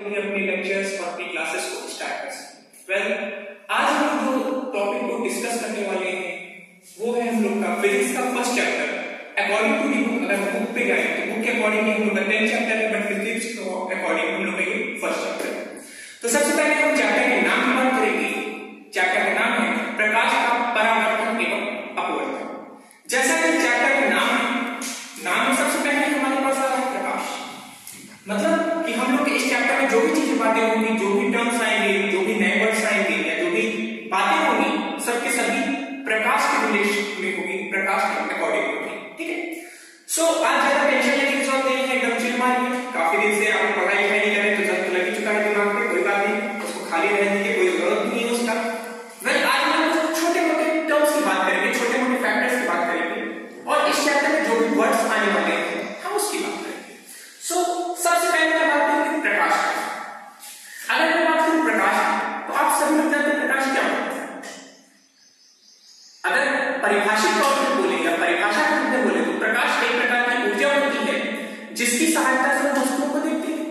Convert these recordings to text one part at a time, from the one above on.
अपने लेक्चर्स और अपनी क्लासेस को स्टार्ट कर सकें। आज हम जो टॉपिक को डिस्कस करने वाले हैं वो है हम लोग का फिजिक्स का first chapter. According to the book, अगर हम बुक पे जाए तो बुक के अकॉर्डिंग हम लोग का 10th चैप्टर है, बट फिजिक्स को अकॉर्डिंग हम लोग का ये फर्स्ट चैप्टर है। तो सबसे पहले हम चैप्टर के नाम की बात करेंगे। चैप्टर का नाम है प्रकाश का परावर्तन एवं अपवर्तन। जैसा कि चैप्टर का नाम है, नाम में सबसे पहले हमारे पास आ रहा है प्रकाश। मतलब कि हम लोग इस चैप्टर में जो भी चीजें बातें होंगी, जो भी टर्म्स आएंगे, जो भी नए वर्ड्स आएंगे या जो भी बातें होंगी, सबके सभी प्रकाश के रिलेशन में होगी, प्रकाश के अकॉर्डिंग होगी। ठीक है। सो आज ज्यादा टेंशन लेने की जरूरत नहीं है, एकदम चिल मारिए। काफी दिन से आप पढ़ाई नहीं करें तो जब लग ही चुका है दिमाग में, कोई बात नहीं, उसको खाली रहने की कोई जरूरत नहीं है उसका। आज हम छोटे मोटे टर्म्स की बात करेंगे, छोटे मोटे फैक्टर्स की बात करेंगे और इस चैप्टर में जो भी वर्ड्स आने वाले हैं हम उसकी बात करेंगे। सो सबसे पहले मैं बात करेंगे प्रकाश की। अगर मैं बात करूं प्रकाश की तो आप सभी लोग जानते हैं प्रकाश क्या होता है। अगर परिभाषित तौर पर बोले या परिभाषा के रूप में बोले तो प्रकाश एक प्रकार की ऊर्जा होती है जिसकी सहायता से हम वस्तुओं को देखते हैं।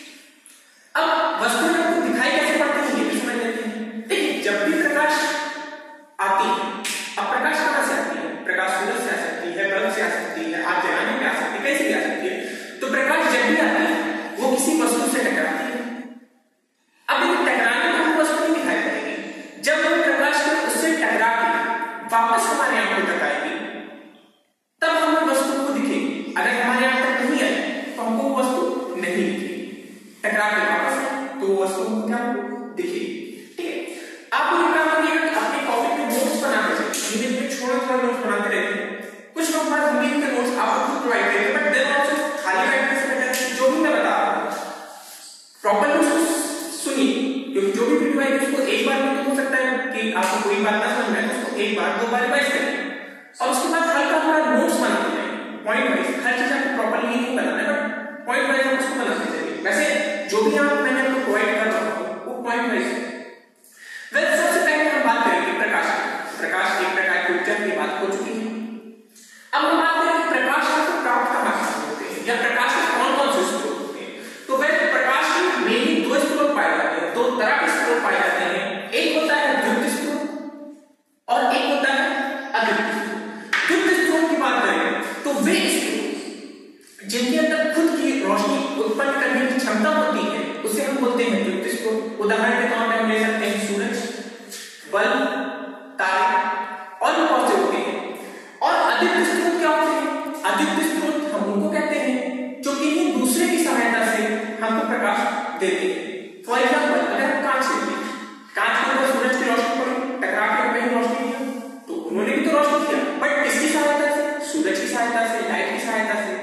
अब वस्तुएं हमको दिखाई कैसे पड़ती है ये भी समझ लेते हैं। देखिए, जब भी प्रकाश आती है, अब प्रकाश कहां से आती है? प्रकाश सूरज से आ सकती है, बल्ब से आ सकती है, आग जलाने में आ सकती है, कैसे भी आ सकती है। तो प्रकाश जब भी आती है वो किसी वस्तु से टकराती है। अब ये टकराने में हमको वस्तु नहीं दिखाई पड़ेगी। जब हम प्रकाश को उससे टकरा के वापस हमारे आंखों तक आएगी तब हमें वस्तु को दिखेगी। अगर हमारे आंख तक नहीं आई तो हमको वो वस्तु नहीं दिखेगी। टकरा के वापस आए तो वो वस्तु हमको क्या दिखेगी। ठीक है। आप ये काम करिएगा कि अपनी कॉपी पे नोट्स बनाते रहिए, धीरे-धीरे छोटे-छोटे नोट्स बनाते रहिए। कुछ लोग बात हिंदी के नोट्स आपको खुद प्रोवाइड करेंगे, बट देन आल्सो खाली बैठने से बेटर है जो भी मैं बता रहा हूं प्रॉपर्ली उसको सुनिए, क्योंकि जो भी वीडियो आएगी उसको एक बार में तो हो सकता है कि आपको कोई बात ना समझ में आए, उसको एक बार दो बार रिवाइज करिए और उसके बाद हल्का हल्का नोट्स बनाते जाइए पॉइंट वाइज। हर चीज आपको प्रॉपर्ली नहीं बनाना है, बट पॉइंट वाइज आप उसको बनाते जाइए। वैसे जो भी मैंने आपको प्रोवाइड कर रहा हूं वो पॉइंट वाइज है। वैसे सबसे पहले हम बात करेंगे प्रकाश की। प्रकाश एक प्रकार की ऊर्जा की बात हो चुकी है। अब हम बात करेंगे प्रकाश को प्राप्त कहां से होते हैं या प्रकाश के कौन-कौन से स्रोत होते हैं। तो वैसे प्रकाश के मेनली दो स्रोत पाए जाते हैं, दो तरह के स्रोत पाए जाते हैं। एक होता है द्युत स्रोत और एक होता है अद्युत स्रोत। द्युत स्रोत की बात करें तो वे स्रोत जिनके अंदर खुद की रोशनी उत्पन्न करने की क्षमता होती है उसे हम बोलते हैं द्युत स्रोत। उदाहरण के तौर पर हम ले सकते हैं सूरज, बल्ब, तारे और बहुत से होते हैं। और अद्युत स्रोत क्या होते हैं? अद्युत स्रोत हम उनको कहते हैं जो किसी दूसरे की सहायता से हमको प्रकाश देते हैं। फॉर एग्जांपल, अगर हम कांच लेते हैं, कांच के ऊपर सूरज की रोशनी पड़ी, टकरा के वही रोशनी दिया, तो उन्होंने भी तो रोशनी दिया, बट किसकी सहायता से? सूरज की सहायता से, लाइट की सहायता से।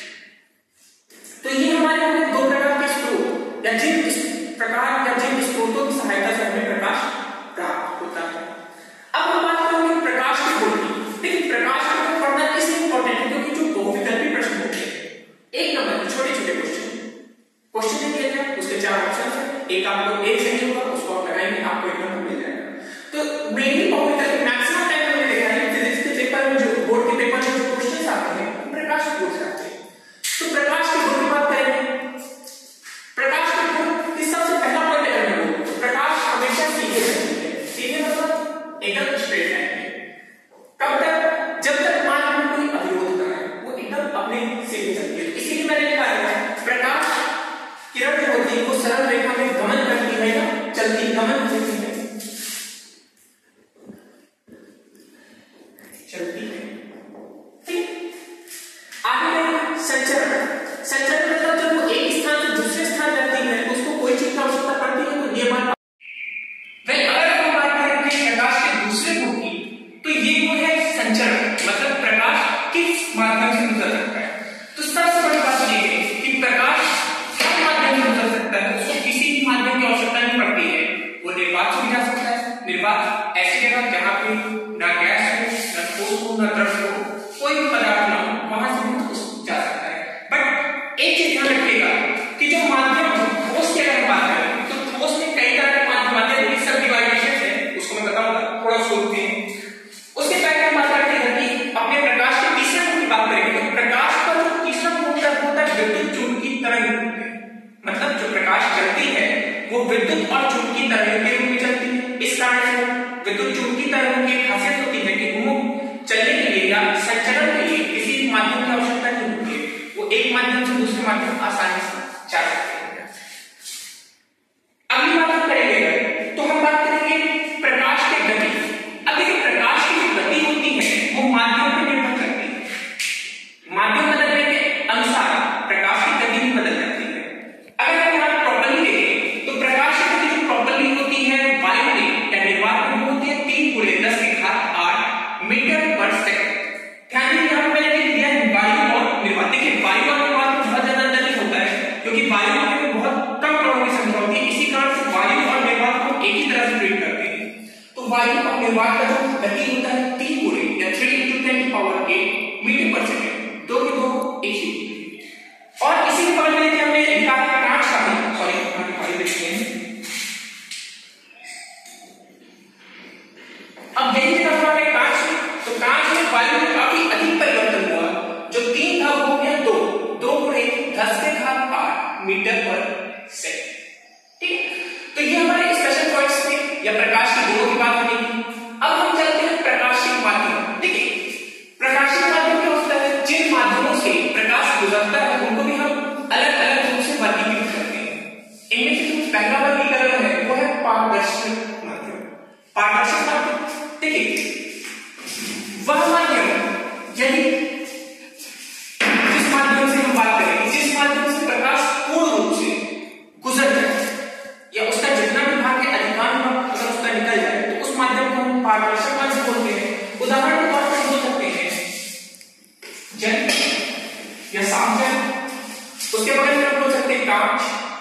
तो ये हमारे यहाँ दो प्रकार के स्रोत या जिन प्रकार या जिन स्रोतों की सहायता से हमें प्रकाश प्राप्त होता है। अब हम बात करेंगे प्रकाश के गुण की। देखिए, प्रकाश के गुण पढ़ना इसलिए इंपॉर्टेंट है क्योंकि जो बहुविकल्पी प्रश्न होते हैं, एक नंबर के छोटे-छोटे क्वेश्चन दिए जाए, उसके 4 ऑप्शन है, एक आपको एक सही होगा, उसको आप लगाएंगे, आपको एक नंबर मिल जाएगा। तो मेनली बहुविकल्पी मैक्सिमम टाइम हमने देखा है फिजिक्स के पेपर में, जो बोर्ड के पेपर में जो क्वेश्चंस आते हैं वो प्रकाश के गुण से आते हैं। तो प्रकाश के गुण की बात करेंगे। प्रकाश के गुण की सबसे पहला पॉइंट अगर मैं बोलूं तो प्रकाश हमेशा सीधे रहती है। सीधे मतलब एकदम स्ट्रेट लाइन में। कब तक? जब तक मान में कोई अवरोध ना है, वो एकदम अपने सीधे चलती है। इसीलिए मैंने लिखा है प्रकाश किरण जो होती है वो सरल रेखा में गमन करती है या चलती गमन होती है, चलती है। ठीक। आगे संचरण। संचरण मतलब जब वो एक स्थान से दूसरे स्थान जाती है तो उसको कोई चीज की आवश्यकता पड़ती है, तो ये बात। अगर हम बात करेंगे प्रकाश के दूसरे गुण की तो ये गुण है संचरण। मतलब प्रकाश किस माध्यम से गुजर सकता है। तो सबसे बड़ी बात ये है कि प्रकाश हर माध्यम से गुजर सकता है, उसको किसी भी माध्यम की आवश्यकता नहीं पड़ती है। वो निर्वात से भी जा सकता है। निर्वात ऐसी जगह जहां पे ना गैस हो, ना ठोस हो, ना द्रव हो, कोई भी पदार्थ ना हो, वहां से भी जा सकता है। बट एक चीज ध्यान रखिएगा कि जो माध्यम ठोस की अगर बात करें तो ठोस में कई तरह के माध्यम सब डिवाइडेशन है, उसको मैं बताऊंगा, थोड़ा सोचते हैं। उसके पहले हम बात करते हैं कि अपने प्रकाश के तीसरे गुण की बात करेंगे। तो प्रकाश का जो तीसरा गुण होता है विद्युत चुंबकीय तरंग। मतलब जो प्रकाश प्रकाश चलती है वो विद्युत और चुंबकीय तरंगों के रूप में चलती है। इस कारण से विद्युत चुंबकीय तरंगों की खासियत होती है कि उन्हें चलने के लिए या संचरण के लिए किसी माध्यम की आवश्यकता नहीं होती है, वो एक माध्यम से दूसरे माध्यम आसानी से जा सकते हैं। अगली बात हम करेंगे तो हम बात करेंगे प्रकाश की गति। अब देखिए प्रकाश की जो गति होती है वो माध्यम पर निर्भर करती है। माध्यम बदलने के अनुसार प्रकाश की गति भी बदल जाती है। अगर हम यहाँ प्रॉपर्ली देखें तो प्रकाश की गति जो प्रॉपर्ली होती है वायु में या निर्वात में होती है 3×10⁸ मीटर पर सेकंड। ध्यान दीजिए यहाँ पे मैंने दिया है वायु और निर्वात। देखिए वायु और निर्वात में बहुत ज्यादा अंतर नहीं होता है क्योंकि वायु में बहुत कम कणों की संख्या होती है, इसी कारण से वायु और निर्वात को एक ही तरह से ट्रीट करते हैं। तो वायु और निर्वात का जो गति होता है 3 × या 3×10⁸ मीटर पर सेकंड, दो के दो एक ही। और इसी के बगल में हमने लिखा है कांच का भी, सॉरी हमारी देखते हैं। अब यही देखा है कांच में, तो कांच में वायु में काफी अधिक परिवर्तन हुआ, जो 3 था वो हो गया 2 × 10⁸ मीटर पर सेकंड। ठीक है, तो ये हमारे स्पेशल पॉइंट्स थे या प्रकाश की गुणों की बात होगी। अब हम चलते हैं प्रकाशिक माध्यम। देखिए प्रकाशिक माध्यम क्या होता है, जिन माध्यमों से प्रकाश गुजरता है उनको भी हम अलग अलग रूप से वर्गीकृत करते हैं। इनमें से जो पहला वर्गीकरण है वो है पारदर्शक माध्यम। पारदर्शक माध्यम देखिए वह माध्यम यदि जिस माध्यम से हम बात करें, जिस माध्यम से प्रकाश पूर्ण रूप से गुजर जाए या उसका जितना भी भाग है अधिकांश भाग अगर उसका निकल जाए तो उस माध्यम को हम पारदर्शक माध्यम बोलते हैं। उदाहरण के तौर पर हो सकते हैं जल या सामजल, उसके बगल में बोल सकते हैं कांच,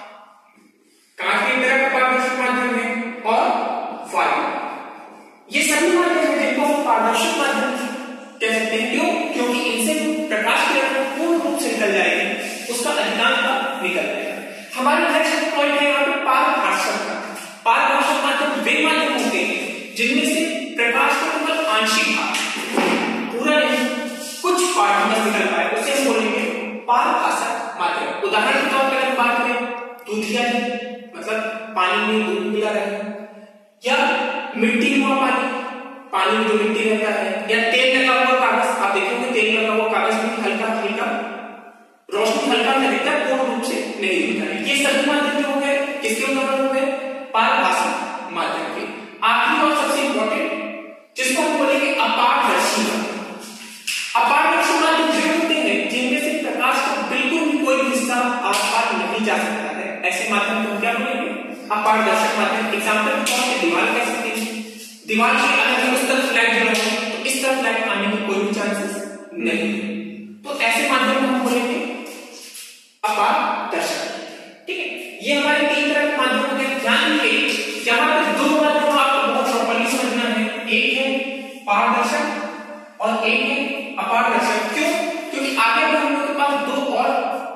कांच भी एक तरह का पारदर्शक माध्यम है, और वायु। ये सभी माध्यम हैं जिनको हम पारदर्शक माध्यम कह सकते हैं। क्यों? क्योंकि इनसे प्रकाश की रंग पूर्ण रूप से निकल जाएगी, उसका अधिकांश भाग निकल जाएगा। हमारे नेक्स्ट पॉइंट है यहाँ पे पारभाषक माध्यम। पारभाषक माध्यम वे माध्यम होते हैं जिनमें से प्रकाश का केवल आंशिक भाग, पूरा नहीं, कुछ पार्ट निकल पाए, उसे हम बोलेंगे पारभाषक माध्यम। उदाहरण के तौर पर अगर बात करें दूधिया मतलब पानी में दूध मिला रहे, या मिट्टी में पानी, पानी में जो मिट्टी रहता है, या तेल लगा हुआ कागज। आप देखेंगे तेल लगा हुआ कागज में हल्का हल्का रोशनी हल्का में दिखता है, पूर्ण रूप से नहीं दिखता है। ये सभी माध्यम जो हो गए किसके उदाहरण हो गए, पारभाषक माध्यम के। आखिरी और सबसे इंपॉर्टेंट जिसको हम बोलेंगे अपारदर्शी माध्यम। अपारदर्शी माध्यम जो होते हैं जिनमें से प्रकाश का बिल्कुल भी कोई हिस्सा आस-पास नहीं जा सकता है, ऐसे माध्यम को क्या बोलेंगे, अपारदर्शक माध्यम। एग्जांपल के तौर पे दीवार कह सकते हैं। दीवार के अगर उस तरफ लाइट जल रहा है तो इस तरफ लाइट आने की कोई भी चांसेस नहीं, तो ऐसे माध्यम को हम बोलेंगे अपारदर्शक। ठीक है, ये हमारे 3 तरह के माध्यम होते हैं। ध्यान रखिए यहाँ पे 2 माध्यम आपको बहुत प्रॉपर्ली समझना है, एक है पारदर्शक और एक है अपारदर्शक। क्यों? क्योंकि आगे भी हम लोग के पास 2 और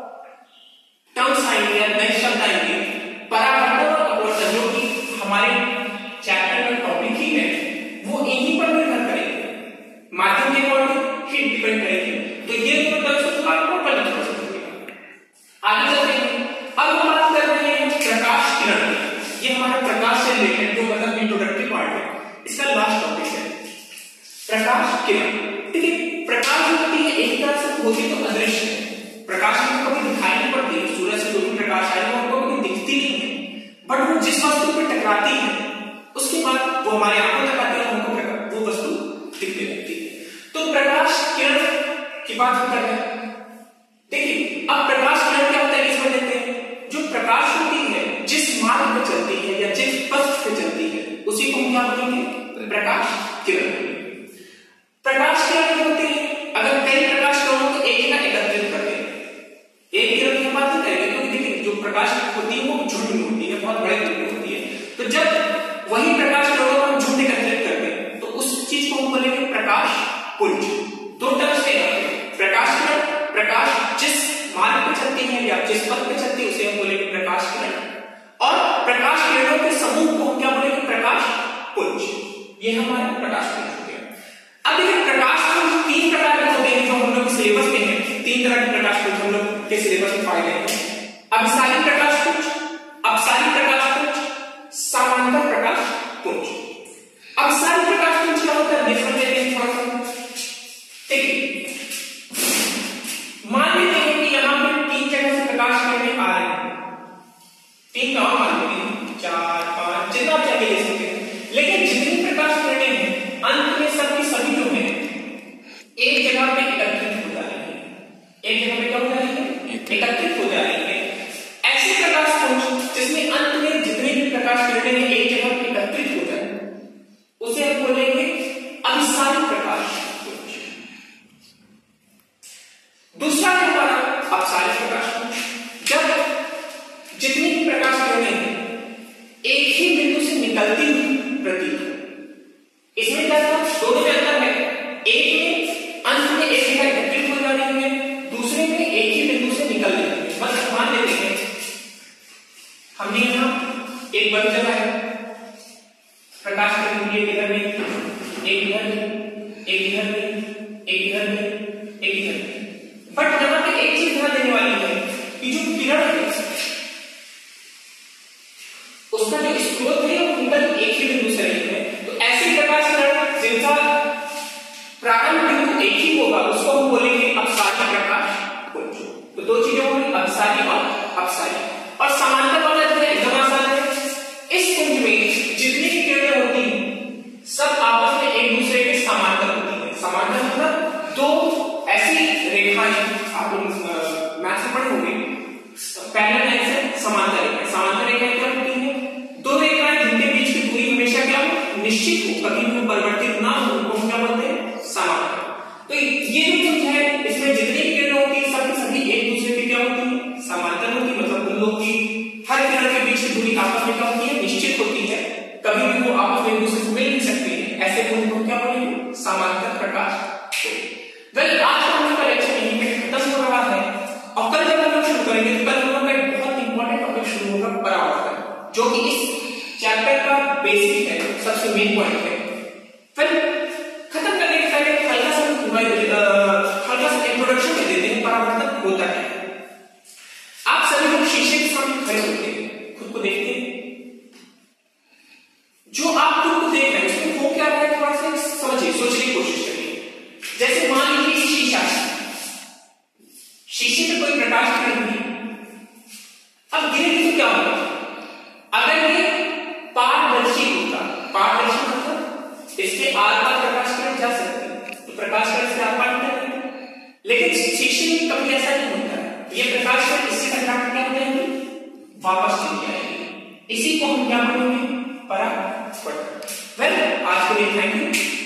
टर्म्स आएंगे, नए शब्द आएंगे, परावर्तन और अपवर्तन, जो कि हमारे चैप्टर का टॉपिक ही है, वो इन्हीं पर निर्भर करेंगे, माध्यम के अकॉर्डिंग ही डिपेंड करेंगे। तो ये दोनों टर्म्स को आपको पता चल सकता है। आगे चलते हैं, अब हम बात कर रहे हैं प्रकाश किरण। ये हमारा प्रकाश से रिलेटेड जो मतलब इंट्रोडक्टरी पार्ट है, इसका लास्ट टॉपिक है प्रकाश किरण। ठीक है, प्रकाश जो होती है एक तरह से होती तो अदृश्य है, प्रकाश हमको कभी दिखाई नहीं पड़ती, सूरज से जो भी प्रकाश आए वो हमको कभी दिखती नहीं है, बट वो जिस वस्तु पर टकराती है उसके बाद वो हमारे आंखों तक आती है, हमको वो वस्तु दिखने लगती है। तो प्रकाश किरण की बात हम कर रहे हैं। देखिए अब प्रकाश किरण क्या होता है, इसमें देखते हैं जो प्रकाश होती है जिस मार्ग पर चलती है या जिस पथ पर चलती है उसी को हम क्या बोलेंगे, प्रकाश किरण। प्रकाश किरण होती है अगर कई प्रकाश किरणों को एक जगह एकत्रित कर दें, एक किरण की बात नहीं करेंगे क्योंकि देखिए जो प्रकाश होती है वो झुंड में होती है, बहुत बड़े ग्रुप में होती है। तो जब वही प्रकाश किरणों को हम झुंड एकत्रित करते हैं तो उस चीज को हम बोलेंगे प्रकाश पुंज। 2 टर्म्स से प्रकाश किरण, प्रकाश जिस मार्ग पे चलती है या जिस पथ पे चलती है उसे हम बोलेंगे प्रकाश किरण, और प्रकाश किरणों के समूह को हम क्या बोलेंगे, प्रकाश पुंज। ये हमारे प्रकाश पुंज हो गया। अब देखिए प्रकाश पुंज 3 प्रकार के होते हैं जो हम लोग के सिलेबस में है। 3 तरह के प्रकाश पुंज हम लोग के सिलेबस में पाए गए हैं। अभिसारी प्रकाश पुंज, 3 का और मान लेंगे, 4 5 जितना आप चाहे ले सकते हैं। लेकिन जितनी प्रकाश किरणें हैं अंत में सब की सभी जो है एक जगह पे एकत्रित हो जा रही है। एक जगह पे क्या हो जा रही है? एकत्रित हो जा रही है। ऐसे प्रकाश पुंज जिसमें अंत में जितने भी प्रकाश किरणें हैं एक जगह पे एकत्रित हो जाए उसे हम बोलेंगे अभिसारी प्रकाश पुंज। दूसरा है हमारा अपसारी प्रकाश पुंज, जब जितनी भी प्रकाश किरणें एक ही बिंदु से निकलती हुई प्रतीत हो। इसमें क्या था? दोनों में अंतर है। एक में अंत में एक जगह एकत्रित हो जा रही है, दूसरे में एक ही बिंदु से निकल रही है। बस मान लेते हैं हमने यहां एक बड़ी जगह है, प्रकाश किरण इधर में, एक इधर में, एक इधर में, एक इधर में, एक इधर में। बट यहां पे एक चीज ध्यान देने वाली है कि जो किरण है उसका जो स्रोत है वो निकल एक ही बिंदु से रही है। तो ऐसी प्रकाश किरण जिनका प्रारंभ बिंदु एक ही होगा उसको हम बोलेंगे अपसारी प्रकाश पुंज। तो दो चीजें होंगी, अपसारी और अपसारी। और समांतर वाला जो है एकदम आसान है। इस पुंज में जितनी भी किरणें होती हैं सब आपस में एक दूसरे के समांतर होती है। समांतर मतलब दो ऐसी रेखाएं, आप मैथ्स में पढ़े होंगे, पैरेलल लाइन से समांतर रेखाएं। समांतर रेखाएं क्या होती हैं? दो रेखाएं जिनके बीच की दूरी हमेशा क्या हो? निश्चित हो, कभी भी परिवर्तित ना हो, उनको क्या बोलते हैं? समांतर। तो ये जो पुंज है इसमें जितनी भी किरणें होती है सब सभी एक दूसरे के क्या होती है? समांतर होती है। मतलब उन लोग की हर किरण के बीच की दूरी आपस में क्या होती है? निश्चित होती है, कभी भी वो आपस में एक दूसरे से मिल नहीं सकते हैं। ऐसे पुंज को क्या बोलेंगे? समांतर प्रकाश पुंज। वेल, आज का हम लोग का लेक्चर यहीं पे खत्म हो रहा है और कल जब हम लोग शुरू करेंगे तो कल हम लोग का एक बहुत इंपॉर्टेंट टॉपिक शुरू होगा, परावर्तन, जो कि इस चैप्टर का बेसिक है, सबसे मेन पॉइंट है। फिर खत्म करने के पहले हल्का सा इंट्रोडक्शन दे देते हैं, परावर्तन होता है। आप सभी लोग शीशे के सामने खड़े होते हैं, खुद को देखते हैं। जो आप खुद को देख रहे हैं उसमें हो क्या रहा है, थोड़ा सा समझिए, सोचने की कोशिश करिए। जैसे मान लीजिए शीशा, शीशे में कोई प्रकाश किरण नहीं, अब गिरेगी तो क्या होगा? अगर ये पारदर्शी होता, पारदर्शी मतलब इसके आर पार प्रकाश किरण जा सकती है, तो प्रकाश किरण से आर पार निकलेगी। लेकिन शीशे में कभी ऐसा नहीं होता है, ये प्रकाश किरण इससे टकरा कर क्या हो जाएगी? वापस चली जाएगी। इसी को हम क्या बोलेंगे? परावर्तन। वेल, आज के लिए थैंक यू।